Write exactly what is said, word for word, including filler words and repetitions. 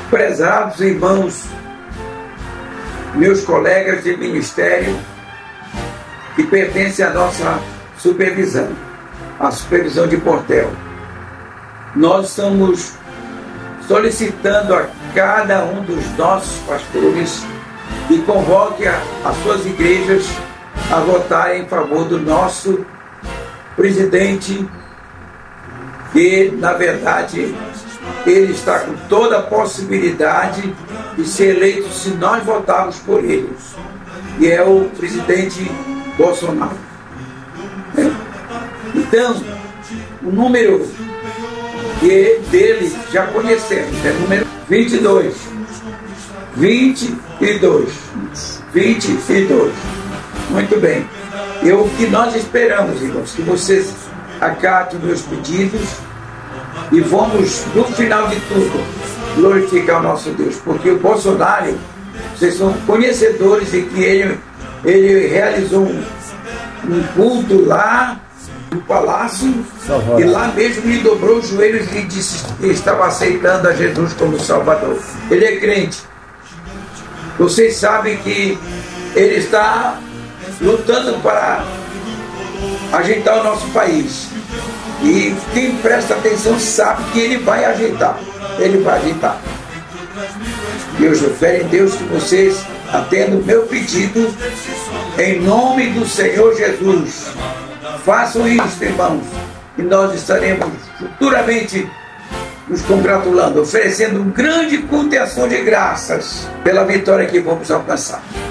Prezados irmãos, meus colegas de ministério que pertencem à nossa supervisão, a supervisão de Portel, nós estamos solicitando a cada um dos nossos pastores que convoque a, as suas igrejas a votar em favor do nosso presidente, que na verdade ele está com toda a possibilidade de ser eleito se nós votarmos por ele, e é o presidente Bolsonaro. Então, o número que dele já conhecemos, é número vinte e dois. vinte e dois. vinte e dois. Muito bem. E o que nós esperamos, irmãos, que vocês acatem meus pedidos e vamos, no final de tudo, glorificar o nosso Deus. Porque o Bolsonaro, vocês são conhecedores de que ele, ele realizou um, um culto lá no palácio, e lá mesmo ele dobrou os joelhos e disse que estava aceitando a Jesus como Salvador. Ele é crente. Vocês sabem que ele está lutando para ajeitar o nosso país. E quem presta atenção sabe que ele vai ajeitar. Ele vai ajeitar. Deus, eu espero em Deus que vocês atendam o meu pedido em nome do Senhor Jesus. Façam isso, irmãos, e nós estaremos futuramente nos congratulando, oferecendo um grande culto e ação de graças pela vitória que vamos alcançar.